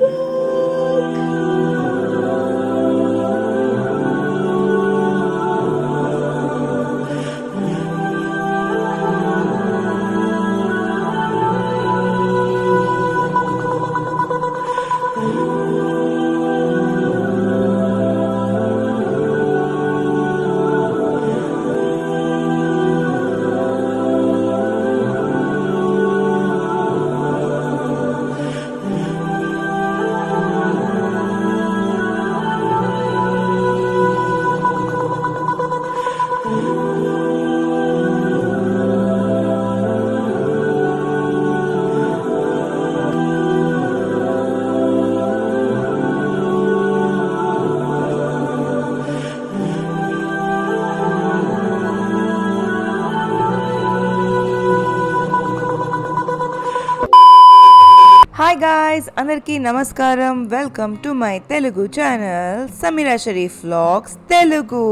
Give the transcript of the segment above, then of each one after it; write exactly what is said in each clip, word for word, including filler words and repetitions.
Hi guys, andarki namaskaram. Welcome to my Telugu channel, Samira Sharif Vlogs Telugu.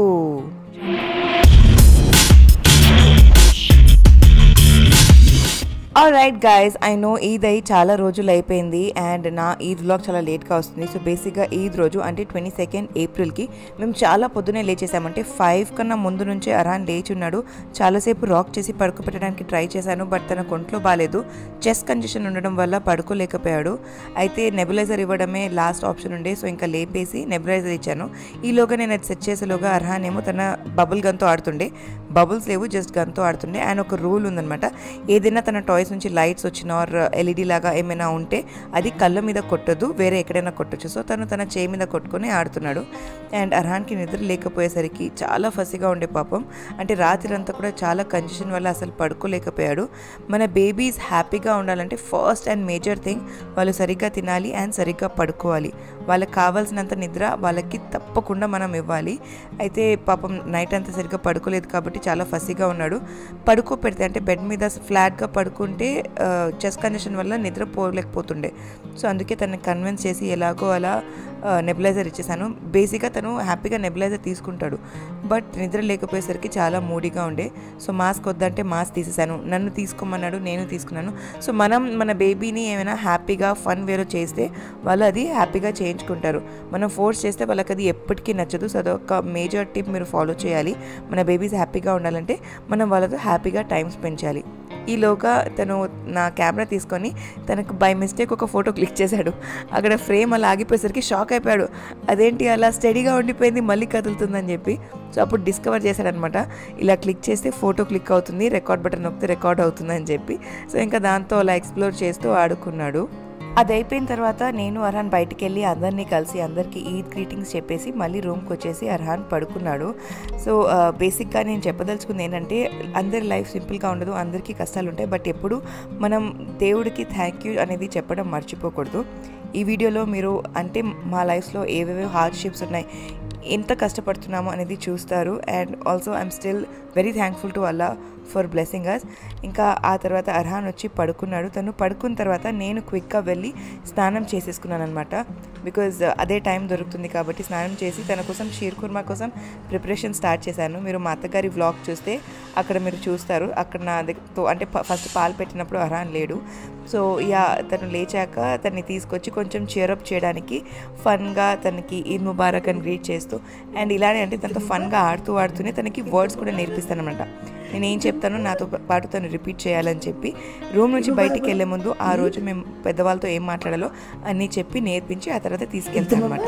Alright guys, I know Eid అయి చాలా రోజులు అయిపోయింది and నా Eid vlog చాలా లేట్గా వస్తుంది. సో బేసిక్గా ఈద్ రోజు అంటే ట్వంటీ సెకండ్ ఏప్రిల్కి మేము చాలా పొద్దునే లేచేసామంటే ఫైవ్ కన్నా ముందు నుంచే అరాన్ లేచి ఉన్నాడు. చాలాసేపు రాక్ చేసి పడుకోబెట్టడానికి ట్రై చేశాను, బట్ తన కొంట్లో బాగాలేదు, చెస్ట్ కంజెషన్ ఉండడం వల్ల పడుకోలేకపోయాడు. అయితే నెబులైజర్ ఇవ్వడమే లాస్ట్ ఆప్షన్ ఉండే, సో ఇంకా లేపేసి నెబులైజర్ ఇచ్చాను. ఈలోగా నేను అది సెట్ చేసేలోగా అర్హాన్ ఏమో తన బబుల్ గన్తో ఆడుతుండే. బబుల్స్ లేవు, జస్ట్ గన్తో ఆడుతుండే. అండ్ ఒక రూల్ ఉందనమాట, ఏదైనా తన టాయ్స్ నుంచి లైట్స్ వచ్చిన ఆర్ ఎల్ఈడి లాగా ఏమైనా ఉంటే అది కళ్ళ మీద కొట్టదు, వేరే ఎక్కడైనా కొట్టచ్చు. సో తను తన చేయి మీద కొట్టుకొని ఆడుతున్నాడు. అండ్ అర్హాన్కి నిద్ర లేకపోయేసరికి చాలా ఫసిగా ఉండే పాపం. అంటే రాత్రి అంతా కూడా చాలా కంజెషన్ వల్ల అసలు పడుకోలేకపోయాడు. మన బేబీస్ హ్యాపీగా ఉండాలంటే ఫస్ట్ అండ్ మేజర్ థింగ్ వాళ్ళు సరిగ్గా తినాలి అండ్ సరిగ్గా పడుకోవాలి. వాళ్ళకి కావాల్సినంత నిద్ర వాళ్ళకి తప్పకుండా మనం ఇవ్వాలి. అయితే పాపం నైట్ అంతా సరిగ్గా పడుకోలేదు కాబట్టి చాలా ఫసిగా ఉన్నాడు. పడుకో పెడితే అంటే బెడ్ మీద ఫ్లాట్గా పడుకుంటే చెస్ట్ కంజెషన్ వల్ల నిద్ర పోలేకపోతుండే. సో అందుకే తనని కన్విన్స్ చేసి ఎలాగో అలా నెబులైజర్ ఇచ్చేసాను. బేసిక్గా తను హ్యాపీగా నెబులైజర్ తీసుకుంటాడు, బట్ నిద్ర లేకపోయేసరికి చాలా మూడీగా ఉండే. సో మాస్క్ వద్దంటే మాస్క్ తీసేసాను, నన్ను తీసుకోమన్నాడు, నేను తీసుకున్నాను. సో మనం మన బేబీని ఏమైనా హ్యాపీగా ఫన్ వేలో చేస్తే వాళ్ళు అది హ్యాపీగా చేయించుకుంటారు. మనం ఫోర్స్ చేస్తే వాళ్ళకి అది ఎప్పటికీ నచ్చదు. సో అదొక మేజర్ టిప్ మీరు ఫాలో చేయాలి. మన బేబీస్ హ్యాపీగా ఉండాలంటే మనం వాళ్ళతో హ్యాపీగా టైం స్పెండ్ చేయాలి. ఈలోగా తను నా కెమెరా తీసుకొని తనకు బై మిస్టేక్ ఒక ఫోటో క్లిక్ చేశాడు. అక్కడ ఫ్రేమ్ అలా ఆగిపోయేసరికి షాక్ అయిపోయాడు, అదేంటి అలా స్టడీగా ఉండిపోయింది మళ్ళీ కదులుతుందని చెప్పి. సో అప్పుడు డిస్కవర్ చేశాడనమాట, ఇలా క్లిక్ చేస్తే ఫోటో క్లిక్ అవుతుంది, రికార్డ్ బటన్ నొక్కితే రికార్డ్ అవుతుందని చెప్పి. సో ఇంకా దాంతో అలా ఎక్స్ప్లోర్ చేస్తూ ఆడుకున్నాడు. అది అయిపోయిన తర్వాత నేను అర్హాన్ బయటికి వెళ్ళి అందరినీ కలిసి అందరికీ ఈద్ గ్రీటింగ్స్ చెప్పేసి మళ్ళీ రూమ్కి వచ్చేసి అర్హాన్ పడుకున్నాడు. సో బేసిక్గా నేను చెప్పదలుచుకుంది ఏంటంటే అందరి లైఫ్ సింపుల్గా ఉండదు, అందరికీ కష్టాలు ఉంటాయి, బట్ ఎప్పుడు మనం దేవుడికి థ్యాంక్ యూ అనేది చెప్పడం మర్చిపోకూడదు. ఈ వీడియోలో మీరు అంటే మా లైఫ్లో ఏవేవో హార్డ్షిప్స్ ఉన్నాయి, ఎంత కష్టపడుతున్నామో అనేది చూస్తారు. And also I'm still very thankful to Allah for blessing us. ఇంకా ఆ తర్వాత అర్హాన్ వచ్చి పడుకున్నాడు. తను పడుకున్న తర్వాత నేను క్విక్గా వెళ్ళి స్నానం చేసేసుకున్నాను అనమాట, బికాజ్ అదే టైం దొరుకుతుంది కాబట్టి. స్నానం చేసి తన కోసం షీర్ కుర్మా కోసం ప్రిపరేషన్ స్టార్ట్ చేశాను. మీరు మా అత్తగారి వ్లాగ్ చూస్తే అక్కడ మీరు చూస్తారు. అక్కడ నా దగ్గరతో అంటే ఫస్ట్ పాలు పెట్టినప్పుడు అర్హాన్ లేడు. సో యా తను లేచాక తనని తీసుకొచ్చి కొంచెం చేరప్ చేయడానికి ఫన్గా తనకి ఈద్ ముబారక్ అని గ్రీట్ చేస్తూ అండ్ ఇలానే అంటే తనతో ఫన్గా ఆడుతూ ఆడుతూనే తనకి వర్డ్స్ కూడా నేర్పిస్తాను అనమాట. నేను ఏం చెప్తానో నాతో పాటు తను రిపీట్ చేయాలని చెప్పి రూమ్ నుంచి బయటికి వెళ్ళే ముందు ఆ రోజు మేము పెద్దవాళ్ళతో ఏం మాట్లాడాలో అన్నీ చెప్పి నేర్పించి ఆ తర్వాత తీసుకెళ్తాను అనమాట.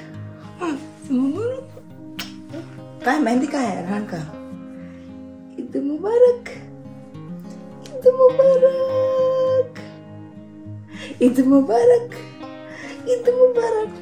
ఈద్ ముబారక్, ఈద్ ముబారక్, ఈద్ ముబారక్, ఈద్ ముబారక్,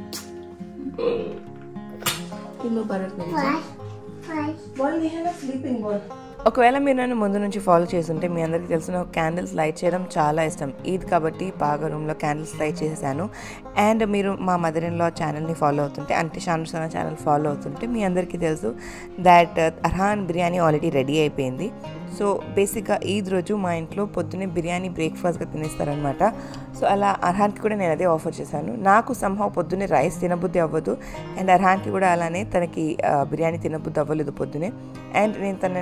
ఈద్ ముబారక్. Ball we have a sleeping ball. ఒకవేళ మీరు నన్ను ముందు నుంచి ఫాలో చేస్తుంటే మీ అందరికీ తెలిసిన క్యాండిల్స్ లైట్ చేయడం చాలా ఇష్టం. ఈద్ కాబట్టి బాగా రూమ్లో క్యాండిల్స్ లైట్ చేసేసాను. అండ్ మీరు మా మదర్ ఇన్ లా ఛానల్ని ఫాలో అవుతుంటే అంటే షానుసనా ఛానల్ ఫాలో అవుతుంటే మీ అందరికీ తెలుసు that Arhan biryani already ready అయిపోయింది. సో బేసిక్గా ఈద్ రోజు మా ఇంట్లో పొద్దున్నే బిర్యానీ బ్రేక్ఫాస్ట్గా తినేస్తారనమాట. సో అలా అర్హాన్కి కూడా నేను అదే ఆఫర్ చేశాను. నాకు సంహవ్ పొద్దున్నే రైస్ తినబుద్ధి అవ్వదు అండ్ అర్హాన్కి కూడా అలానే తనకి బిర్యానీ తినబుద్ధి అవ్వలేదు పొద్దునే. అండ్ నేను తన ఒపీనియన్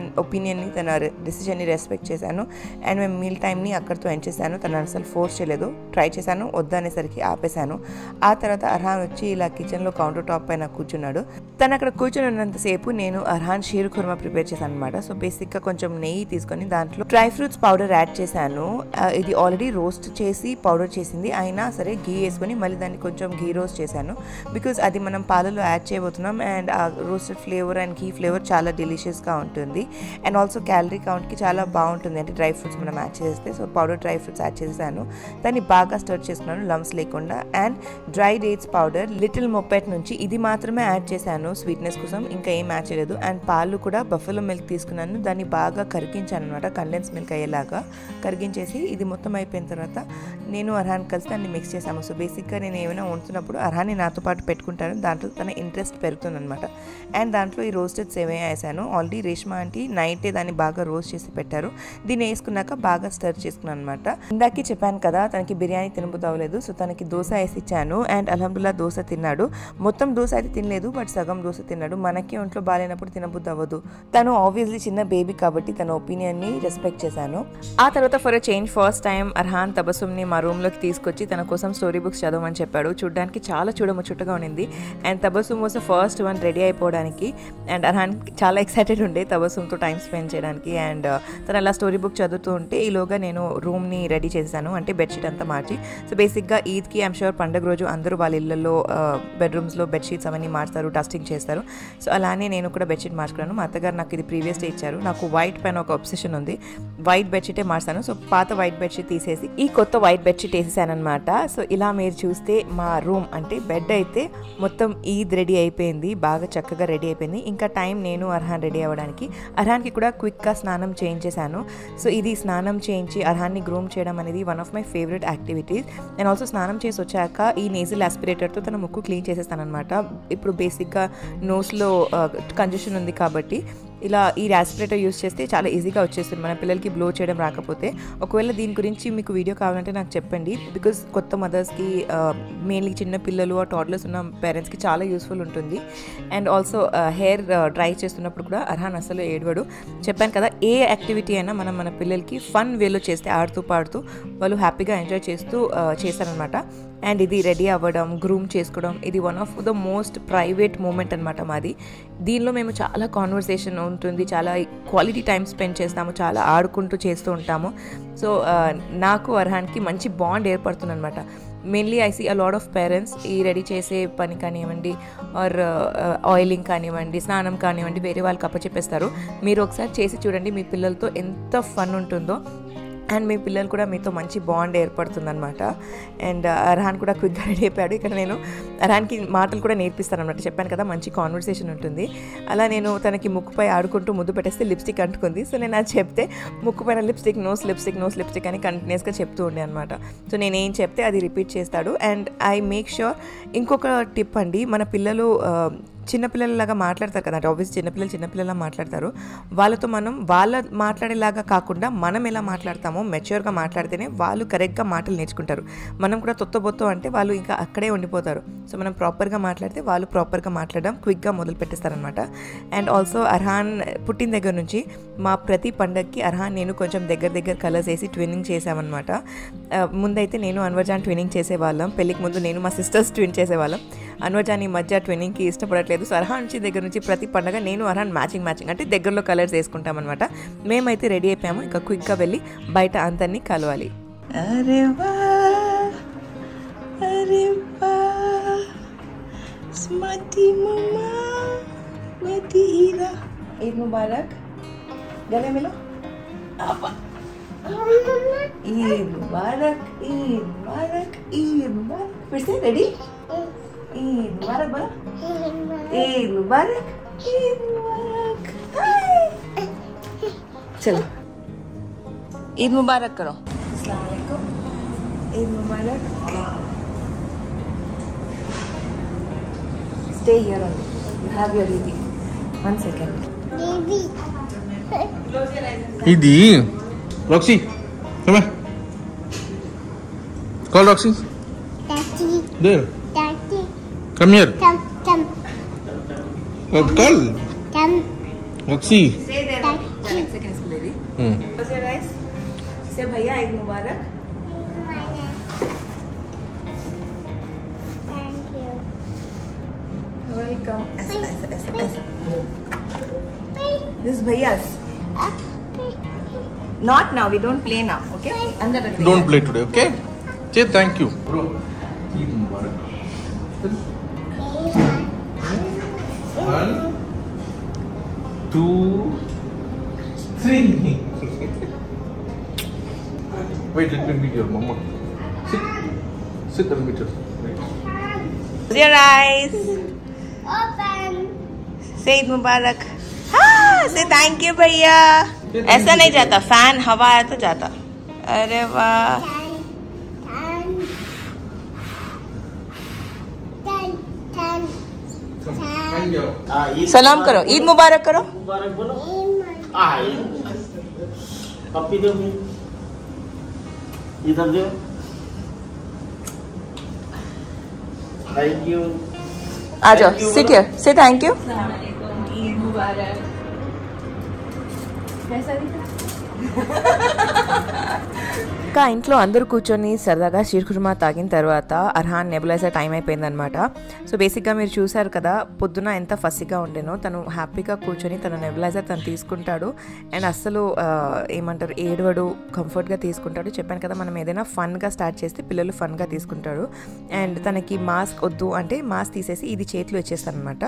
ఒపీనియన్ని తన డెసిషన్ని రెస్పెక్ట్ చేశాను అండ్ మేము మీల్ టైంని అక్కడితో ఎండ్ చేశాను. తను అసలు ఫోర్స్ చేయలేదు, ట్రై చేశాను, వద్దనేసరికి ఆపేశాను. ఆ తర్వాత అర్హాన్ వచ్చి ఇలా కిచెన్లో కౌంటర్ టాప్ పైన కూర్చున్నాడు. తను అక్కడ కూర్చొని ఉన్నంతసేపు నేను అర్హాన్ షీర్ కుర్మా ప్రిపేర్ చేశాను అనమాట. సో బేసిక్గా కొంచెం నెయ్యి తీసుకొని దాంట్లో డ్రై ఫ్రూట్స్ పౌడర్ యాడ్ చేశాను. ఇది ఆల్రెడీ రోస్ట్ చేసి పౌడర్ చేసింది, అయినా సరే గీ వేసుకొని మళ్ళీ దాన్ని కొంచెం గీ రోస్ట్ చేశాను. బికాజ్ అది మనం పాలలో యాడ్ చేయబోతున్నాం అండ్ ఆ roasted flavour and ghee flavour చాలా డెలిషియస్గా ఉంటుంది అండ్ ఆల్సో క్యాలరీ కౌంట్కి చాలా బాగుంటుంది అంటే డ్రై ఫ్రూట్స్ మనం యాడ్ చేస్తే. So powder dry fruits add చేశాను, దాన్ని బాగా స్టర్ చేసుకున్నాను లమ్స్ లేకుండా. And dry dates powder little moppet నుంచి ఇది మాత్రమే యాడ్ చేశాను స్వీట్నెస్ కోసం, ఇంకా ఏం యాడ్ చేయలేదు. అండ్ పాలు కూడా బఫెలో మిల్క్ తీసుకున్నాను, దాన్ని బాగా కరిగించాను అనమాట, కండెన్స్ మిల్క్ అయ్యేలాగా కరిగించేసి ఇది మొత్తం అయిపోయిన తర్వాత నేను అర్హాన్ కలిసి దాన్ని మిక్స్ చేశాము. సో బేసిక్గా నేను ఏమైనా వండుతున్నప్పుడు అర్హాన్ని నాతో పాటు పెట్టుకుంటాను, దాంట్లో తన ఇంట్రెస్ట్ పెరుగుతుంది అనమాట. అండ్ దాంట్లో ఈ రోస్టెడ్ సేమియా వేసాను. ఆల్రెడీ రేష్మా ఆంటీ నైటే దాన్ని బాగా రోస్ట్ చేసి పెట్టారు, దీన్ని వేసుకున్నాక బాగా స్టర్ చేసుకున్నాను అనమాట. ఇందాకే చెప్పాను కదా తనకి బిర్యానీ తినబుద్ధి అవ్వలేదు, సో తనకి దోశ వేసి ఇచ్చాను అండ్ అల్హమ్దుల్లా దోశ తిన్నాడు. మొత్తం దోశ అయితే తినలేదు, బట్ సగం దోశ తిన్నాడు. మనకి ఒంట్లో బాగాలేనప్పుడు తినబుద్ధి అవ్వదు. తను ఆబ్వియస్లీ చిన్న బేబీ కాబట్టి తన ఒపీనియన్ని రెస్పెక్ట్ చేశాను. ఆ తర్వాత for a change first time Arhan తబస్సుమ్ని మా రూమ్లోకి తీసుకొచ్చి తన కోసం స్టోరీ బుక్స్ చదవమని చెప్పాడు. చూడడానికి చాలా చూడముచ్చుటగా ఉండింది and Tabassum was first one ready అయిపోవడానికి అండ్ అర్హాన్ చాలా ఎక్సైటెడ్ ఉండే తబస్సుమ్తో టైం స్పెండ్ చేయడానికి. అండ్ తను అలా స్టోరీ బుక్ చదువుతూ ఉంటే ఈలోగా నేను రూమ్ని రెడీ చేశాను, అంటే బెడ్షీట్ అంతా మార్చి. సో బేసిక్గా ఈద్కి ఐమ్ షూర్ పండుగ రోజు అందరూ వాళ్ళ ఇళ్ళల్లో బెడ్రూమ్స్లో బెడ్షీట్స్ అవన్నీ మార్చారు, డస్టింగ్ చేస్తారు. సో అలానే నేను కూడా బెడ్షీట్ మార్చుకున్నాను. మా అత్తగారు నాకు ఇది ప్రీవియస్ డే ఇచ్చారు. నాకు వైట్ పైన ఒక అబ్సెషన్ ఉంది, వైట్ బెడ్షీటే మార్చాను. సో పాత వైట్ బెడ్షీట్ తీసేసి ఈ కొత్త వైట్ బెడ్షీట్ వేసేసాను అనమాట. సో ఇలా మీరు చూస్తే మా రూమ్ అంటే బెడ్ అయితే మొత్తం ఈద్ రెడీ అయిపోయింది, బాగా చక్కగా రెడీ అయిపోయింది. ఇంకా టైం నేను అర్హాన్ రెడీ అవ్వడానికి. అర్హాన్కి కూడా క్విక్గా స్నానం చేయించేశాను. సో ఇది స్నానం చేయించి అర్హాన్ని గ్రూమ్ చేయడం అనేది one of my favourite activities. నేను ఆల్సో స్నానం చేసి వచ్చాక ఈ నేజల్ ఆస్పిరేటర్తో తన ముక్కు క్లీన్ చేసేస్తాను అనమాట. ఇప్పుడు బేసిక్గా నోస్లో కంజెషన్ ఉంది కాబట్టి ఇలా ఈ యాస్పిరేటర్ యూస్ చేస్తే చాలా ఈజీగా వచ్చేస్తుంది మన పిల్లలకి బ్లో చేయడం రాకపోతే. ఒకవేళ దీని గురించి మీకు వీడియో కావాలంటే నాకు చెప్పండి, బికాజ్ కొత్త మదర్స్కి మెయిన్లీ చిన్న పిల్లలు ఆ టాడ్లర్స్ ఉన్న పేరెంట్స్కి చాలా యూస్ఫుల్ ఉంటుంది. అండ్ ఆల్సో హెయిర్ డ్రై చేస్తున్నప్పుడు కూడా అర్హాన్ అసలు ఏడవడు. చెప్పాను కదా, ఏ యాక్టివిటీ అయినా మనం మన పిల్లలకి ఫన్ వేలో చేస్తే ఆడుతూ పాడుతూ వాళ్ళు హ్యాపీగా ఎంజాయ్ చేస్తూ చేస్తారనమాట. అండ్ ఇది రెడీ అవ్వడం, గ్రూమ్ చేసుకోవడం, ఇది one of the most private moment అనమాట మాది. దీనిలో మేము చాలా కాన్వర్సేషన్ ఉంటుంది, చాలా క్వాలిటీ టైం స్పెండ్ చేస్తాము, చాలా ఆడుకుంటూ చేస్తూ ఉంటాము. సో నాకు అర్హాన్కి మంచి బాండ్ ఏర్పడుతుంది అనమాట. Mainly I see a lot of parents ఈ రెడీ చేసే పని కానివ్వండి ఆర్ ఆయిలింగ్ కానివ్వండి, స్నానం కానివ్వండి వేరే వాళ్ళకి అప్పచెప్పేస్తారు. మీరు ఒకసారి చేసి చూడండి, మీ పిల్లలతో ఎంత ఫన్ ఉంటుందో అండ్ మీ పిల్లలు కూడా మీతో మంచి బాండ్ ఏర్పడుతుందనమాట. అండ్ అర్హాన్ కూడా క్విక్గా రెడీ అయిపోయాడు. ఇక్కడ నేను అర్హాన్కి మాటలు కూడా నేర్పిస్తాను అనమాట. చెప్పాను కదా మంచి కాన్వర్సేషన్ ఉంటుంది. అలా నేను తనకి ముక్కుపై ఆడుకుంటూ ముద్దు పెట్టేస్తే లిప్స్టిక్ అంటుకుంది. సో నేను అది చెప్తే ముక్కు పైన lipstick nose lipstick nose lipstick అని కంటిన్యూస్గా చెప్తూ ఉండే అనమాట. సో నేను ఏం చెప్తే అది రిపీట్ చేస్తాడు. అండ్ ఐ మేక్ ష్యూర్ ఇంకొక టిప్ అండి, మన పిల్లలు చిన్నపిల్లలలాగా మాట్లాడతారు కదా, అంటే ఆబ్వియస్ చిన్నపిల్లలు చిన్నపిల్లలా మాట్లాడతారు. వాళ్ళతో మనం వాళ్ళ మాట్లాడేలాగా కాకుండా మనం ఎలా మాట్లాడతామో మెచ్యూర్గా మాట్లాడితేనే వాళ్ళు కరెక్ట్గా మాటలు నేర్చుకుంటారు. మనం కూడా తొత్తబొత్తో అంటే వాళ్ళు ఇంకా అక్కడే ఉండిపోతారు. సో మనం ప్రాపర్గా మాట్లాడితే వాళ్ళు ప్రాపర్గా మాట్లాడడం క్విక్గా మొదలు పెట్టేస్తారనమాట. అండ్ ఆల్సో అర్హాన్ పుట్టిన దగ్గర నుంచి మా ప్రతి పండగకి అర్హాన్ నేను కొంచెం దగ్గర దగ్గర కలర్స్ వేసి ట్విన్నింగ్ చేసామన్నమాట. ముందైతే నేను అన్వర్జాన్ ట్విన్నింగ్ చేసేవాళ్ళం, పెళ్ళికి ముందు నేను మా సిస్టర్స్ ట్విన్ చేసేవాళ్ళం. అన్వర్జాన్ ఈ మధ్య ట్విన్నింగ్కి ఇష్టపడట్లేదు. సో అర్హాన్ నుంచి దగ్గర నుంచి ప్రతి పండగ నేను అర్హాన్ మ్యాచింగ్ మ్యాచింగ్ అంటే దగ్గరలో కలర్స్ వేసుకుంటాం అనమాట. మేమైతే రెడీ అయిపోయాము, ఇంకా క్విక్గా వెళ్ళి బయట అందరినీ కలవాలి. అరే వా అరే వా స్మతి మమ్మా స్మతి హీరా ఈద్ ముబారక్ గలే మిలో ఆపా ఈద్ ముబారక్ ఈద్ ముబారక్ ఈద్ ముబారక్ फिर से रेडी ईद मुबारक बोलो ईद मुबारक ईद मुबारक चलो ईद मुबारक करो अस्सलाम वालेकुम ईद मुबारक stay here only you have your Eid one second baby Idi Roxy come here call Roxy Daddy there Daddy come here come come oh, call come Roxy stay there Daddy. Close your eyes. Say भैया ईद मुबारक. Thank you. Welcome. ऐसा ऐसा ऐसा ऐसा. This is भैया's. Not now. We don't play now. Okay? अंदर रख. Don't play today, okay? Say thank you. Bro, Eid Mubarak. One, two, three. Wait, let me meet your mama. Sit, sit and meet her. Wait. Close your eyes. Open. Say Eid मुबारक. हाँ, say thank you भैया. ऐसा नहीं जाता. Fan हवा है तो जाता. अरे वाह. सलाम करो. ईद मुबारक करो. मुबारक बोलो. आए पप्पी दो भी इधर दो. Thank you. आ जाओ. Sit here. Say thank you. Eid मुबारक. कैसा दिखा? ఇంకా ఇంట్లో అందరూ కూర్చొని సరదాగా షీర్ కుర్మా తాగిన తర్వాత అర్హాన్ నెబులైజర్ టైం అయిపోయిందనమాట. సో బేసిక్గా మీరు చూసారు కదా పొద్దున ఎంత ఫస్సీగా ఉండేనో. తను హ్యాపీగా కూర్చొని తన నెబులైజర్ తను తీసుకుంటాడు అండ్ అస్సలు ఏమంటారు ఏడవడు, కంఫర్ట్గా తీసుకుంటాడు. చెప్పాను కదా మనం ఏదైనా ఫన్గా స్టార్ట్ చేస్తే పిల్లలు ఫన్గా తీసుకుంటారు. అండ్ తనకి మాస్క్ వద్దు అంటే మాస్క్ తీసేసి ఇది చేతిలో ఇచ్చేస్తాను అనమాట.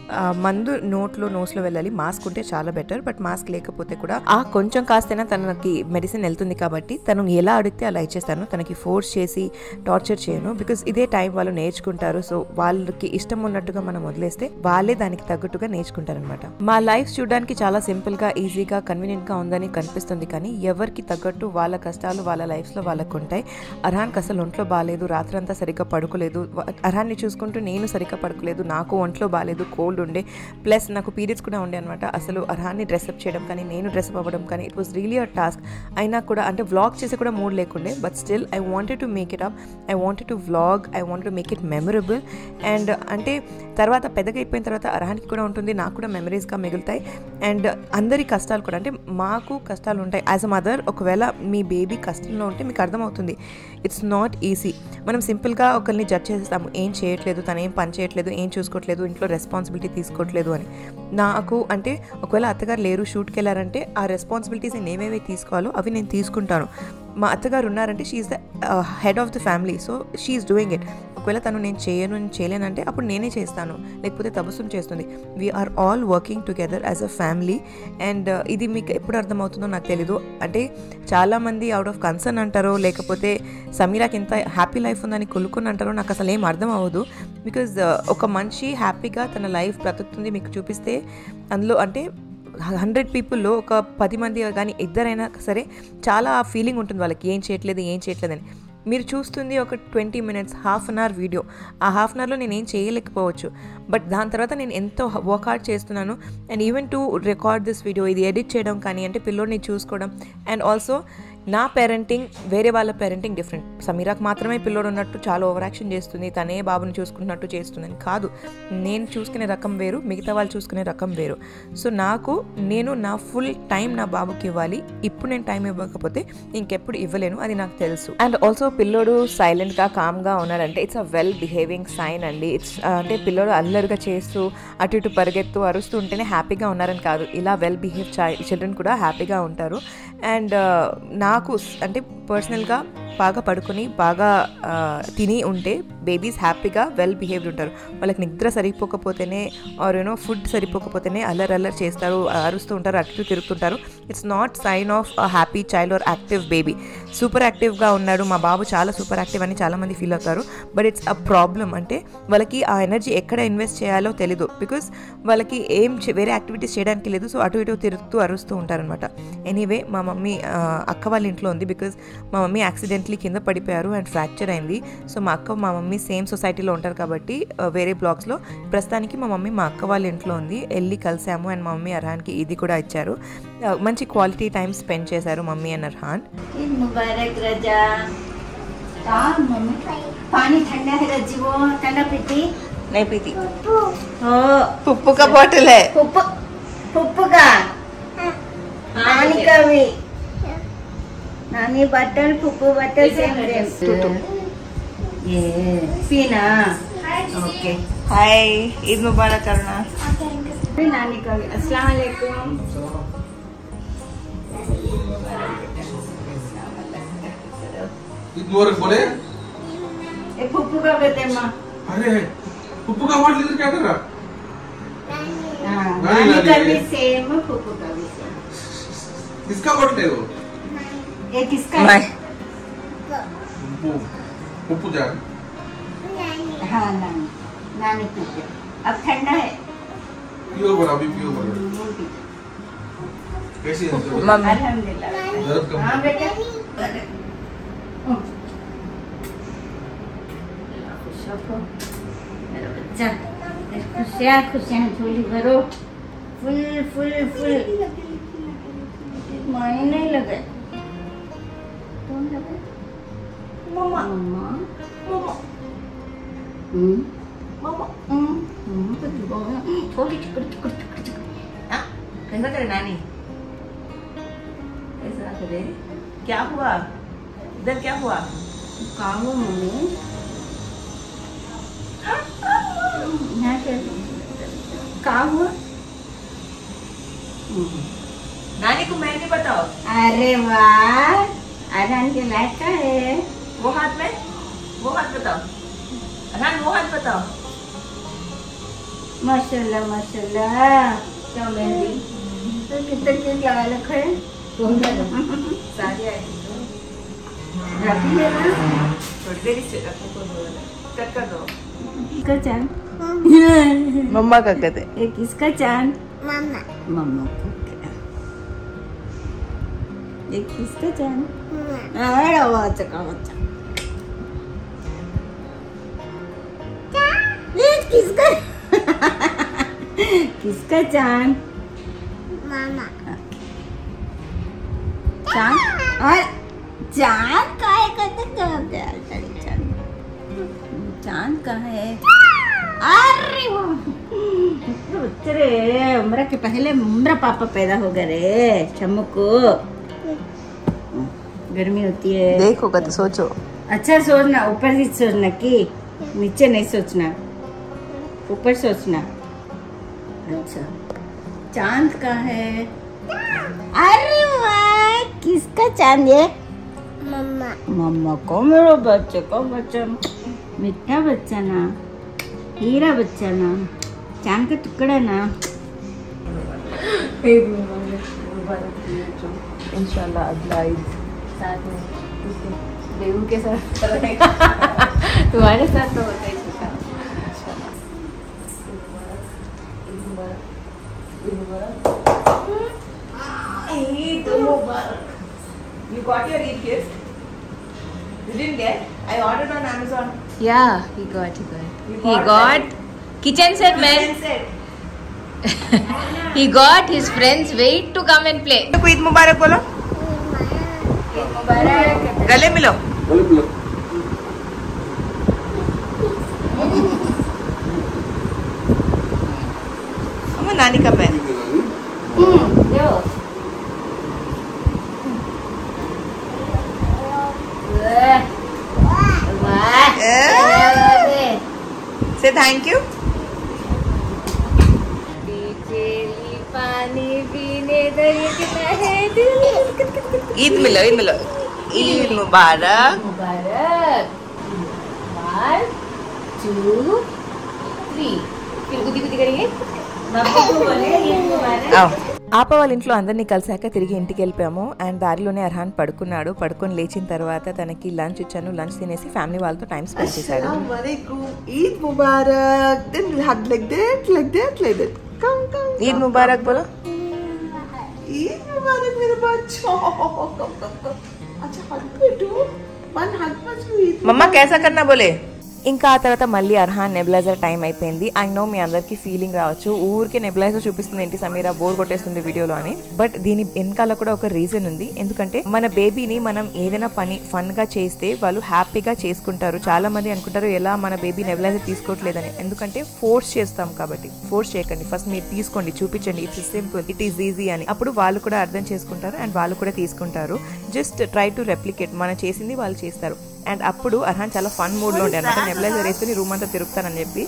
మందు నోట్లో నోస్లో వెళ్ళాలి, మాస్క్ ఉంటే చాలా బెటర్. బట్ మాస్క్ లేకపోతే కూడా ఆ కొంచెం కాస్తైనా తనకి మెడిసిన్ వెళ్తుంది కాబట్టి తను ఎలా అడిగితే అలా ఇచ్చేస్తాను. తనకి ఫోర్స్ చేసి టార్చర్ చేయను. బికాస్ ఇదే టైం వాళ్ళు నేర్చుకుంటారు. సో వాళ్ళకి ఇష్టం ఉన్నట్టుగా మనం వదిలేస్తే వాళ్ళే దానికి తగ్గట్టుగా నేర్చుకుంటారు అనమాట. మా లైఫ్ చూడడానికి చాలా సింపుల్ గా ఈజీగా కన్వీనియంట్ గా ఉందని కనిపిస్తుంది, కానీ ఎవరికి తగ్గట్టు వాళ్ళ కష్టాలు వాళ్ళ లైఫ్ లో వాళ్ళకు ఉంటాయి. అర్హాన్కి అసలు ఒంట్లో బాగాలేదు, రాత్రంతా సరిగ్గా పడుకోలేదు. అర్హాన్ని చూసుకుంటూ నేను సరిగ్గా పడుకోలేదు, నాకు ఒంట్లో బాగాలేదు, కోల్డ్ ఉండే, ప్లస్ నాకు పీరియడ్స్ కూడా ఉండే అనమాట. అసలు అర్హాన్ని డ్రెస్అప్ చేయడం కానీ నేను డ్రెస్అప్ అవ్వడం కానీ it was really a task. అయినా కూడా అంటే వ్లాగ్ చేసి కూడా మూడ్ లేకుండే, but still I wanted to make it up. I wanted to vlog, I wanted to make it memorable. And అంటే తర్వాత పెద్దగా అయిపోయిన తర్వాత అర్హాన్కి కూడా ఉంటుంది, నాకు కూడా మెమరీస్గా మిగులుతాయి. అండ్ అందరి కష్టాలు కూడా అంటే మాకు కష్టాలు ఉంటాయి యాజ్ అ మదర్. ఒకవేళ మీ బేబీ కష్టంలో ఉంటే మీకు అర్థమవుతుంది ఇట్స్ నాట్ ఈజీ. మనం సింపుల్గా ఒకరిని జడ్జ్ చేస్తాము, ఏం చేయట్లేదు, తను ఏం పని చేయట్లేదు, ఏం చూసుకోవట్లేదు, ఇంట్లో రెస్పాన్సిబిలిటీ తీసుకోవట్లేదు అని. నాకు అంటే ఒకవేళ అత్తగారు లేరు, షూట్కి వెళ్ళారంటే ఆ రెస్పాన్సిబిలిటీస్ నేను ఏమేమి తీసుకోవాలో అవి నేను తీసుకుంటాను. మా అత్తగారు ఉన్నారంటే she's the head of the family, so she's doing it. ఒకవేళ తను నేను చేయను నేను చేయలేనంటే అప్పుడు నేనే చేస్తాను, లేకపోతే తబస్సుం చేస్తుంది. We are all working together as a family. And ఇది మీకు ఎప్పుడు అర్థమవుతుందో నాకు తెలీదు. అంటే చాలామంది అవుట్ ఆఫ్ కన్సర్న్ అంటారో లేకపోతే సమీరాకి ఎంత హ్యాపీ లైఫ్ ఉందని కొలుక్కుని అంటారో నాకు అసలు ఏం అర్థం అవ్వదు. బికాజ్ ఒక మనిషి హ్యాపీగా తన లైఫ్ బ్రతుకుతుంది మీకు చూపిస్తే అందులో అంటే హండ్రెడ్ పీపుల్లో ఒక పది మంది కానీ ఇద్దరైనా సరే చాలా ఫీలింగ్ ఉంటుంది వాళ్ళకి, ఏం చేయట్లేదు ఏం చేయట్లేదని. మీరు చూస్తుంది ఒక twenty minutes half an hour video. ఆ హాఫ్ అన్ అవర్లో నేను ఏం చేయలేకపోవచ్చు, బట్ దాని తర్వాత నేను ఎంతో వర్క్అవుట్ చేస్తున్నాను. And even to record this video, ఇది ఎడిట్ చేయడం కానీ అంటే పిల్లోడిని చూసుకోవడం. అండ్ ఆల్సో నా పేరెంటింగ్ వేరే వాళ్ళ పేరెంటింగ్ డిఫరెంట్. సమీరాకు మాత్రమే పిల్లోడు ఉన్నట్టు చాలా ఓవర్ యాక్షన్ చేస్తుంది, తనే బాబుని చూసుకున్నట్టు చేస్తుందని కాదు. నేను చూసుకునే రకం వేరు, మిగతా వాళ్ళు చూసుకునే రకం వేరు. సో నాకు నేను నా ఫుల్ టైం నా బాబుకి ఇవ్వాలి. ఇప్పుడు నేను టైం ఇవ్వకపోతే ఇంకెప్పుడు ఇవ్వలేను, అది నాకు తెలుసు. అండ్ ఆల్సో పిల్లోడు సైలెంట్గా కామ్గా ఉన్నాడంటే it's a well behaving sign అండి. ఇట్స్ అంటే పిల్లోడు అల్లరిగా చేస్తూ అటు ఇటు పరిగెత్తు అరుస్తూ ఉంటేనే హ్యాపీగా ఉన్నారని కాదు, ఇలా వెల్ బిహేవ్ చిల్డ్రన్ కూడా హ్యాపీగా ఉంటారు. అండ్ నాకు అంటే పర్సనల్గా బాగా పడుకొని బాగా తిని ఉంటే బేబీస్ హ్యాపీగా వెల్ బిహేవ్డ్ ఉంటారు. వాళ్ళకి నిద్ర సరిపోకపోతేనే ఆర్ యూనో ఫుడ్ సరిపోకపోతేనే అల్లరి అల్లరి చేస్తారు, అరుస్తూ ఉంటారు, అటు తిరుగుతుంటారు. It's not sign of a happy child or active baby. Super యాక్టివ్గా ఉన్నాడు మా బాబు, చాలా సూపర్ యాక్టివ్ అని చాలామంది ఫీల్ అవుతారు, బట్ ఇట్స్ అ ప్రాబ్లం. అంటే వాళ్ళకి ఆ ఎనర్జీ ఎక్కడ ఇన్వెస్ట్ చేయాలో తెలీదు, బికాస్ వాళ్ళకి ఏం వేరే యాక్టివిటీస్ చేయడానికి లేదు. సో అటు ఇటు తిరుగుతూ అరుస్తూ ఉంటారనమాట. ఎనీవే మా మమ్మీ అక్క వాళ్ళ ఇంట్లో ఉంది, బికాజ్ మా మమ్మీ యాక్సిడెంట్లీ కింద పడిపోయారు అండ్ ఫ్రాక్చర్ అయింది. సో మా అక్క మా మమ్మీ సేమ్ సొసైటీలో ఉంటారు కాబట్టి వేరే బ్లాక్స్లో. ప్రస్తుతానికి మా మమ్మీ మా అక్క వాళ్ళ ఇంట్లో ఉంది, వెళ్ళి కలిసాము. అండ్ మా మమ్మీ అర్హాన్కి ఇది కూడా ఇచ్చారు. మంచి క్వాలిటీ టైం స్పెండ్ చేశారు mummy and Arhan. Mubarak Raza mummy पानी ठंडा है रजी, वो ठंडा पीती नहीं पीती, हो पुप्पू का बॉटल है, पुप्पू पुप्पू का नानी का भी नानी बटल पुप्पू बटल सेम सेम ये पीना ओके हाय ईद मुबारक करना नानी का भी अस्सलाम वालेकुम ईद मुबारक बोले। ये पुप्पू का बेटे माँ अरे पुप्पू का अवार्ड लेकर क्या कर रहा? हाँ, नानी नानी का नानी भी है। सेम पुप्पू का भी सेम किसका अवार्ड ले वो? ये किसका मैं है? पुप्पू पुप्पू जान। हाँ नानी नानी पुप्पू अब ठंडा है पियो बड़ा अभी पियो बड़ा। कैसी है? मम्मी अल्हम्दुलिल्लाह दर्द कम हाँ है? बेटा खुश रखो मेरा बच्चा खुशियाँ खुशियाँ झोली भरो फुल फुल फुल मायने नहीं लगे कौन लगे मम्मा मम्मा मम्मा हम्म मम्मा हम्म हम्म तो बोलो थोड़ी चिकड़ चिकड़ चिकड़ चिकड़ हाँ, कैसा करे नानी कैसा करे क्या हुआ इधर क्या हुआ कहाँ हो मम्मी यहाँ क्या कहाँ हुआ नानी को मैं नहीं बताओ अरे वाह आजान के लायक का है वो हाथ में वो हाथ बताओ अरहान वो हाथ बताओ माशाल्लाह माशाल्लाह क्या मेहंदी तो कितने चीज लगा रखा है सारी आएगी रखी है ना थोड़ी देर से रखो को कट कर दो किसका चांद मम्मा का कहते ये किसका चांद मम्मा मम्मा का क्या? ये किसका चांद अरे बच्चा का बच्चा ये किसका किसका चांद मामा चांद और चांद का है कहते क्या चांद चांद का है अरे वाह रे उम्र के पहले उम्र पापा पैदा हो गए रे शम्मू को गर्मी होती है देखो तो सोचो अच्छा सोचना ऊपर ही सोचना कि नीचे नहीं सोचना ऊपर सोचना अच्छा चांद का है अरे वाह किसका चांद है मम्मा मम्मा को मेरा बच्चे को बच्चा मीठा बच्चा ना हीरा बच्चा ना चांद का टुकड़ा ना इंशाल्लाह अगला ईद साथ में बेबू के साथ तुम्हारे साथ तो होता ही था You got your Eid gift? You didn't get? I ordered on Amazon. Yeah, he got, he got. You He got got kitchen set, man. Set. He got his friends wait to come and play. Eid मुबारक बोलो गले मिलो बोले बोलो। वो नानी का pan से thank you पानी पीने दरिया कितना है दिल। ईद मिलो ईद मिलो ईद मुबारक मुबारक। One, two, three. फिर गुदी गुदी करेंगे। ఆప వాళ్ళ ఇంట్లో అందరినీ కలిసాక తిరిగి ఇంటికి వెళ్ళిపోయాము అండ్ దారిలోనే అర్హాన్ పడుకున్నాడు పడుకొని లేచిన తర్వాత తనకి లంచ్ ఇచ్చాను లంచ్ తినేసి ఫ్యామిలీ వాళ్ళతో టైం స్పెండ్ చేశాడు Eid Mubarak. Then we'll hug like that, like that, like that. Come, come. Eid ముబారక్ బోలో Eid Mubarak, मेरे बच्चों. Come, come, come. अच्छा hug me too. One hug must be Eid. मम्मा कैसा करना बोले ఇంకా ఆ తర్వాత మళ్ళీ అర్హాన్ నెబులైజర్ టైం అయిపోయింది. ఐ నో మీ అందరికీ ఫీలింగ్ రావచ్చు, ఊరికే నెబులైజర్ చూపిస్తుంది ఏంటి సమీరా, బోర్ కొట్టేస్తుంది వీడియోలో అని. బట్ దీని వెనకాల కూడా ఒక రీజన్ ఉంది. ఎందుకంటే మన బేబీని మనం ఏదైనా పని ఫన్ గా చేస్తే వాళ్ళు హ్యాపీగా చేసుకుంటారు. చాలా మంది అనుకుంటారు ఎలా మన బేబీ నెబులైజర్ తీసుకోవట్లేదని, ఎందుకంటే ఫోర్స్ చేస్తాం కాబట్టి. ఫోర్స్ చేయకండి, ఫస్ట్ మీరు తీసుకోండి, చూపించండి, it's simple, it is easy అని. అప్పుడు వాళ్ళు కూడా అర్థం చేసుకుంటారు అండ్ వాళ్ళు కూడా తీసుకుంటారు. జస్ట్ ట్రై టు రెప్లికేట్, మనం చేసింది వాళ్ళు చేస్తారు. అండ్ అప్పుడు అర్హాన్ చాలా ఫన్ మూడ్ లో ఉండే అనమాట, నెబులైజర్ వేసుకుని రూమ్ అంతా తిరుగుతానని చెప్పి.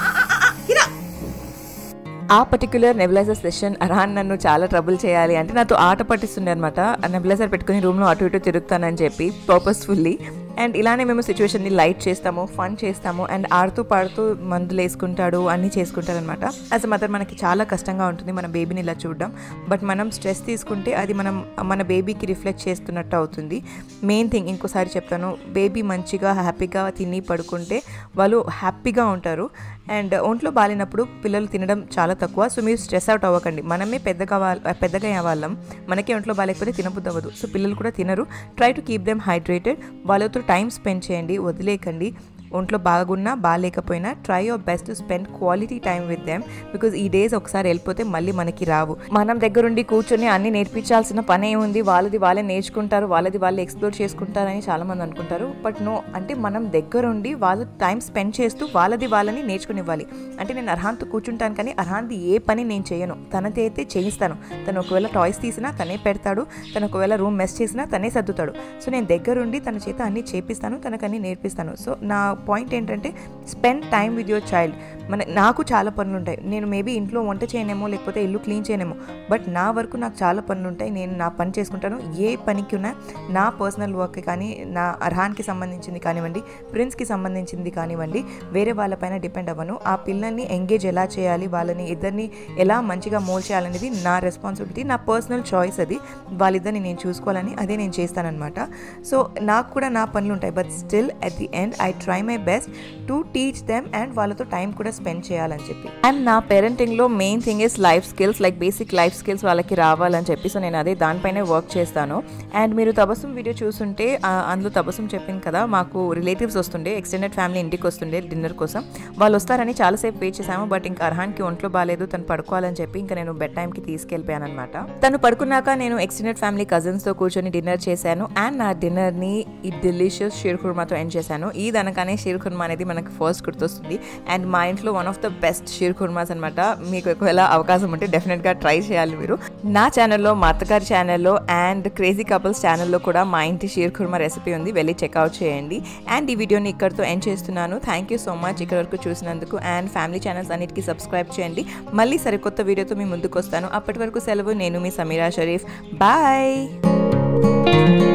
ఆ పర్టిక్యులర్ నెబులైజర్ సెషన్ అర్హాన్ నన్ను చాలా ట్రబుల్ చేయాలి అంటే నాతో ఆట పట్టిస్తుండే అనమాట. నెబులైజర్ పెట్టుకుని రూమ్ లో అటు ఇటు తిరుగుతానని చెప్పి పర్పస్ఫుల్లీ. అండ్ ఇలానే మేము సిచ్యువేషన్ని లైట్ చేస్తాము, ఫన్ చేస్తాము. అండ్ ఆడుతూ పాడుతూ మందులు వేసుకుంటాడు, అన్నీ చేసుకుంటారు అనమాట. యాజ్ అ మదర్ మనకి చాలా కష్టంగా ఉంటుంది మన బేబీని ఇలా చూడడం. బట్ మనం స్ట్రెస్ తీసుకుంటే అది మనం మన బేబీకి రిఫ్లెక్ట్ చేస్తున్నట్టు అవుతుంది. మెయిన్ థింగ్ ఇంకోసారి చెప్తాను, బేబీ మంచిగా హ్యాపీగా తిని పడుకుంటే వాళ్ళు హ్యాపీగా ఉంటారు. అండ్ ఒంట్లో బాగాలేనప్పుడు పిల్లలు తినడం చాలా తక్కువ. సో మీరు స్ట్రెస్ అవుట్ అవ్వకండి, మనమే పెద్దగా పెద్దగా అవ్వాలం, మనకే ఒంట్లో బాగాలేకపోతే తినబుద్ధి అవ్వదు. సో పిల్లలు కూడా తినరు. Try to keep them hydrated, వాళ్ళతో టైం స్పెండ్ చేయండి, వదిలేకండి. ఒంట్లో బాగున్నా బాగాలేకపోయినా try your best to spend quality time with them. Because ఈ డేస్ ఒకసారి వెళ్ళిపోతే మళ్ళీ మనకి రావు. మనం దగ్గరుండి కూర్చొని అన్ని నేర్పించాల్సిన పని ఏముంది, వాళ్ళది వాళ్ళే నేర్చుకుంటారు, వాళ్ళది వాళ్ళు ఎక్స్ప్లోర్ చేసుకుంటారని చాలా మంది అనుకుంటారు. బట్ నో, అంటే మనం దగ్గరుండి వాళ్ళు టైం స్పెండ్ చేస్తూ వాళ్ళది వాళ్ళని నేర్చుకునివ్వాలి. అంటే నేను అర్హాన్తో కూర్చుంటాను కానీ అర్హాన్ది ఏ పని నేను చేయను, తనది అయితే చేయిస్తాను. తను ఒకవేళ టాయ్స్ తీసినా తనే పెడతాడు, తను ఒకవేళ రూమ్ మెస్ చేసినా తనే సర్దుతాడు. సో నేను దగ్గరుండి తన చేత అన్ని చేపిస్తాను, తనకన్నీ నేర్పిస్తాను. సో నా పాయింట్ ఏంటంటే spend time with your child. మన నాకు చాలా పనులు ఉంటాయి, నేను మేబీ ఇంట్లో వంట చేయనేమో లేకపోతే ఇల్లు క్లీన్ చేయనేమో, బట్ నా వరకు నాకు చాలా పనులు ఉంటాయి, నేను నా పని చేసుకుంటాను. ఏ పనికి ఉన్నా నా పర్సనల్ వర్క్ కానీ, నా అర్హాన్కి సంబంధించింది కానివ్వండి, ప్రిన్స్కి సంబంధించింది కానివ్వండి, వేరే వాళ్ళపైన డిపెండ్ అవ్వను. ఆ పిల్లల్ని ఎంగేజ్ ఎలా చేయాలి, వాళ్ళని ఇద్దరిని ఎలా మంచిగా మోల్డ్ చేయాలనేది నా రెస్పాన్సిబిలిటీ, నా పర్సనల్ చాయిస్. అది వాళ్ళిద్దరిని నేను చూసుకోవాలని అదే నేను చేస్తానన్నమాట. సో నాకు కూడా నా పనులు ఉంటాయి, but still at the end I try my best to teach them and వాళ్ళతో టైం కూడా స్పెండ్ చేయాలని చెప్పి. అండ్ నా పేరెంటింగ్లో main thing is life skills, like basic life skills వాళ్ళకి రావాలని చెప్పి. సో నేను అదే దానిపైనే వర్క్ చేస్తాను. అండ్ మీరు తబస్సుం వీడియో చూస్తుంటే అందులో తబస్సుం చెప్పింది కదా, మాకు రిలేటివ్స్ వస్తుండే, ఎక్స్టెండెడ్ ఫ్యామిలీ ఇంటికి వస్తుండే డిన్నర్ కోసం. వాళ్ళు వస్తారని చాలాసేపు వెయిట్ చేసాము. బట్ ఇంకా అర్హాన్కి ఒంట్లో బాగాలేదు, తను పడుకోవాలని చెప్పి ఇంకా నేను బెడ్ టైంకి తీసుకెళ్ళిపోయాను అనమాట. తను పడుకున్నాక నేను ఎక్స్టెండెడ్ ఫ్యామిలీ కజిన్స్తో కూర్చొని డిన్నర్ చేశాను. అండ్ నా డిన్నర్ని ఈ డెలిషియస్ షీర్ ఖుర్మాతో ఎండ్ చేశాను. ఈ దనకానే షీర్ ఖుర్మా అనేది మనకు ఫస్ట్ గుర్తొస్తుంది. అండ్ మా ఇంట్లో one of the best sheer khurmas అనమాట. మీకు ఒకవేళ అవకాశం ఉంటే డెఫినెట్గా ట్రై చేయాలి మీరు. నా ఛానల్లో, మా అత్తగారి ఛానల్లో అండ్ క్రేజీ కపుల్స్ ఛానల్లో కూడా మా ఇంటి షీర్ ఖుర్మా రెసిపీ ఉంది, వెళ్ళి చెక్అవుట్ చేయండి. అండ్ ఈ వీడియోని ఇక్కడితో ఎండ్ చేస్తున్నాను. థ్యాంక్ యూ సో మచ్ ఇక్కడ వరకు చూసినందుకు. అండ్ ఫ్యామిలీ ఛానల్స్ అన్నిటికీ సబ్స్క్రైబ్ చేయండి. మళ్ళీ సరికొత్త వీడియోతో మీ ముందుకు వస్తాను. అప్పటి వరకు సెలవు. నేను మీ సమీరా షరీఫ్. బాయ్.